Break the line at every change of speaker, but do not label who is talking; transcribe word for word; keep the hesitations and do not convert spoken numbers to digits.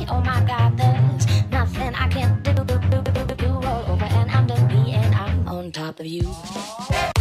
oh my God, there's nothing I can't do. You roll over and under me and I'm on top of you.